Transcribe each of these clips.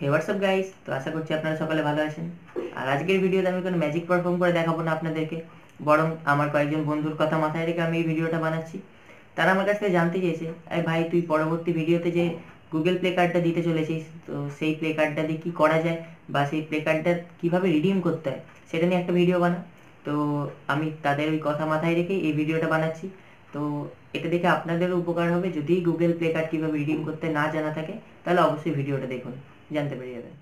হে WhatsApp guys, তো আশা করছি আপনারা সকালে ভালো আছেন। আর আজকের ভিডিওতে আমি কোনো ম্যাজিক পারফর্ম করে দেখাবো না আপনাদেরকে, বরং আমার কয়েকজন বন্ধুর কথা মাথায় রেখে আমি এই ভিডিওটা বানাচ্ছি। তারা আমার কাছ থেকে জানতে চেয়েছে, আরে ভাই তুই পরবর্তী ভিডিওতে যে গুগল প্লে কার্ডটা দিতে চলেছিস, তো সেই প্লে কার্ডটা দিয়ে কী করা যায় বা সেই প্লে কার্ডটা কীভাবে রিডিম করতে হয় সেটা নিয়ে একটা ভিডিও বানা। তো আমি তাদের ওই কথা মাথায় রেখেই এই ভিডিওটা বানাচ্ছি। তো এটা দেখে আপনাদেরও উপকার হবে। যদি গুগল প্লে কার্ড কীভাবে রিডিম করতে না জানা থাকে তাহলে অবশ্যই ভিডিওটা দেখুন, জানতে পেরে যাবেন।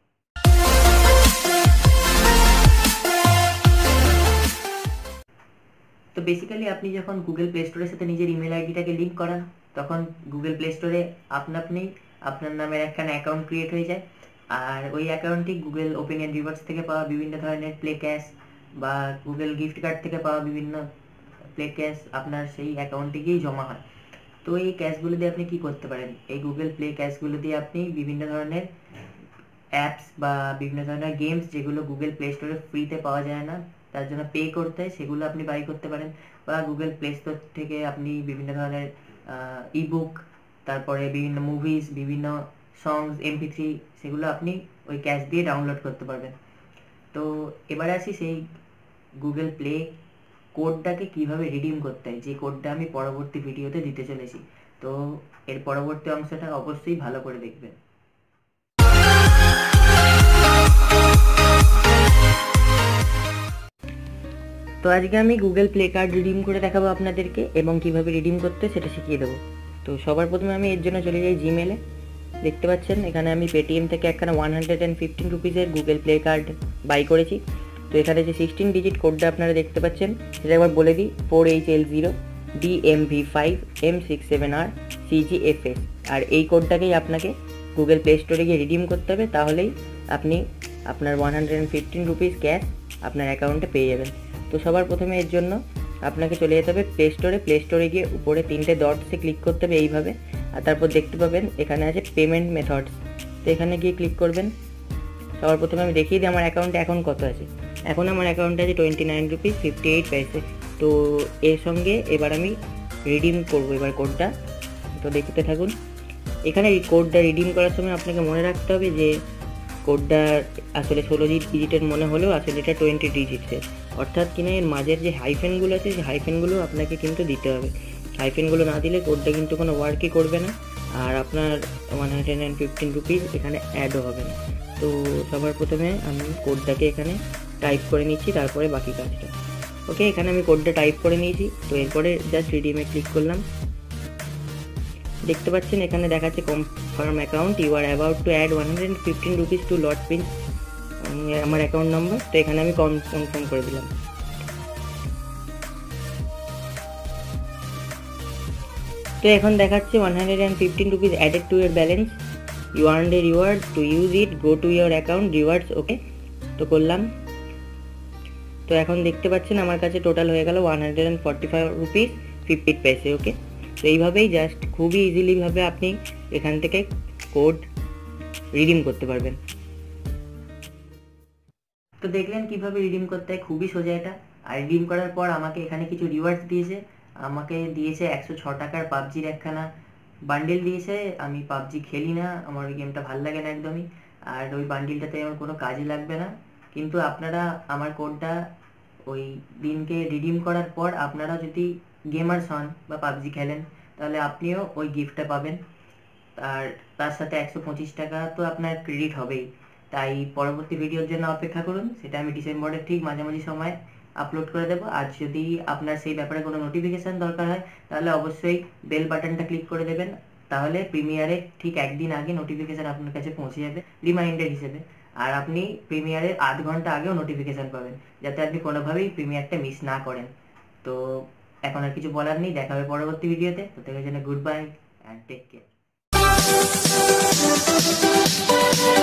তো বেসিক্যালি আপনি যখন গুগল প্লে স্টোরের সাথে নিজের ইমেল আইডিটাকে লিঙ্ক করান, তখন গুগল প্লে স্টোরে আপনি আপনার নামের একখানা অ্যাকাউন্ট ক্রিয়েট হয়ে যায়। আর ওই অ্যাকাউন্টটি গুগল ওপেন অ্যান্ড রিওয়ার্ডস থেকে পাওয়া বিভিন্ন ধরনের প্লে ক্যাশ বা গুগল গিফট কার্ড থেকে পাওয়া বিভিন্ন প্লে ক্যাশ আপনার সেই অ্যাকাউন্টে গিয়েই জমা হয়। তো এই ক্যাশগুলো দিয়ে আপনি কী করতে পারেন, এই গুগল প্লে ক্যাশগুলো দিয়ে আপনি বিভিন্ন ধরনের অ্যাপস বা বিভিন্ন ধরনের গেমস যেগুলো গুগল প্লে স্টোরে ফ্রিতে পাওয়া যায় না, তার জন্য পে করতে হয়, সেগুলো আপনি বাই করতে পারেন। বা গুগল প্লে স্টোর থেকে আপনি বিভিন্ন ধরনের ইবুক, তারপরে বিভিন্ন মুভিজ, বিভিন্ন সংস, MP3, সেগুলো আপনি ওই ক্যাশ দিয়ে ডাউনলোড করতে পারবেন। তো এবারে আসি সেই গুগল প্লে কোডটাকে কিভাবে রিডিম করতে হয়, যে কোডটা আমি পরবর্তী ভিডিওতে দিতে চলেছি। তো এর পরবর্তী অংশটা অবশ্যই ভালো করে দেখবেন। তো আজকে আমি গুগল প্লে কার্ড রিডিম করে দেখাবো আপনাদেরকে, এবং কিভাবে রিডিম করতে সেটা শিখিয়ে দেবো। তো সবার প্রথমে আমি এর জন্য চলে যাই জিমেলে। দেখতে পাচ্ছেন এখানে আমি পেটিএম থেকে একখানা 115 রুপিসের গুগল প্লে কার্ড বাই করেছি। তো এখানে যে 16 ডিজিট কোডটা আপনারা দেখতে পাচ্ছেন সেটা একবার বলে দিই, 4HL0 DMV5 M67R CGFS। আর এই কোডটাকেই আপনাকে গুগল প্লে স্টোরে গিয়ে রিডিম করতে হবে, তাহলেই আপনি আপনার 115 রুপিস ক্যাশ আপনার অ্যাকাউন্টে পেয়ে যাবেন। তো সবার প্রথমে এর জন্য আপনাকে চলে যেতে হবে প্লে স্টোরে। প্লে স্টোরে গিয়ে উপরে 3টে ডটসে ক্লিক করতে হবে এইভাবে, আর তারপর দেখতে পাবেন এখানে আছে পেমেন্ট মেথডস। তো এখানে গিয়ে ক্লিক করবেন। সবার প্রথমে আমি দেখিয়ে দিই আমার অ্যাকাউন্টে এখন কত আছে। এখন আমার অ্যাকাউন্টে আছে 29 রুপিস 58 পয়সা। তো এর সঙ্গে এবার আমি রিডিম করবো এবার কোডটা। তো দেখতে থাকুন। এখানে এই কোডটা রিডিম করার সময় আপনাকে মনে রাখতে হবে যে কোডটা আসলে 16 ডিজিটের মনে হলেও আসলে এটা 20 ডিজিটের, অর্থাৎ কিনা এর মাঝের যে হাইফেনগুলো আছে সেই হাইফেনগুলো আপনাকে কিন্তু দিতে হবে। হাইফেনগুলো না দিলে কোডটা কিন্তু কোনো ওয়ার্কই করবে না, আর আপনার 115 রুপিস এখানে অ্যাডও হবে না। তো সবার প্রথমে আমি কোডটাকে এখানে টাইপ করে নিচ্ছি, তারপরে বাকি কাজটা। ওকে, এখানে আমি কোডটা টাইপ করে নিয়েছি। তো এরপরে জাস্ট রিডিমে ক্লিক করলাম। দেখতে পাচ্ছেন এখানে দেখাচ্ছে confirm account, you are about to add 115 rupees to lot pin, আমার অ্যাকাউন্ট নাম্বার। তো এখানে আমি কনফার্ম করে দিলাম। তো এখন দেখাচ্ছে 115 rupees added to your balance, you earned a reward to use it, go to your account rewards. Okay, তো করলাম। তো এখন দেখতে পাচ্ছেন আমার কাছে টোটাল হয়ে গেল 145 রুপিস 50 পয়সা। ওকে, তো এইভাবেই জাস্ট খুবই ইজিলিভাবে আপনি এখান থেকে কোড রিডিম করতে পারবেন। তো দেখলেন কিভাবে রিডিম করতে হয়, খুবই সোজা এটা। আর রিডিম করার পর আমাকে এখানে কিছু রিওয়ার্ডস দিয়েছে। আমাকে দিয়েছে 106 টাকার পাবজির একখানা বান্ডেল দিয়েছে। আমি পাবজি খেলি না, আমার ওই গেমটা ভালো লাগে না একদমই, আর ওই বান্ডেলটাতে আমার কোনো কাজে লাগবে না। কিন্তু আপনারা আমার কোডটা ওই দিনকে রিডিম করার পর আপনারা যদি গেমার্স হন বা পাবজি খেলেন, তাহলে আপনিও ওই গিফটটা পাবেন। আর তার সাথে 125 টাকা তো আপনার ক্রেডিট হবেই। তাই পরবর্তী ভিডিওর জন্য অপেক্ষা করুন, সেটা আমি ডিসেম্বরের ঠিক মাঝামাঝি সময় আপলোড করে দেবো। আর যদি আপনার সেই ব্যাপারে কোনো নোটিফিকেশান দরকার হয়, তাহলে অবশ্যই বেল বাটনটা ক্লিক করে দেবেন, তাহলে প্রিমিয়ারে ঠিক একদিন আগে নোটিফিকেশান আপনার কাছে পৌঁছে যাবে রিমাইন্ডার হিসেবে। আর আপনি প্রিমিয়ারের 8 ঘন্টা আগেও নোটিফিকেশান পাবেন, যাতে আপনি কোনোভাবেই প্রিমিয়ারটা মিস না করেন। তো এখন আর কিছু বলার নেই, দেখা হবে পরবর্তী ভিডিওতে। তো তাদের জন্য good bye and take care.